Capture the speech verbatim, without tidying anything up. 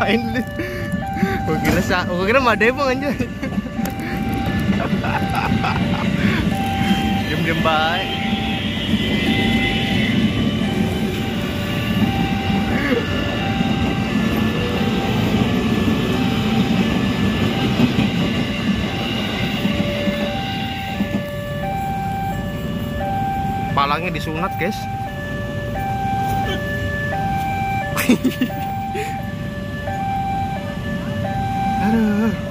main dulu. Gua kira sa, gua kira madepong anjay. Diam-diam baik. Palangnya disunat, guys. Aduh.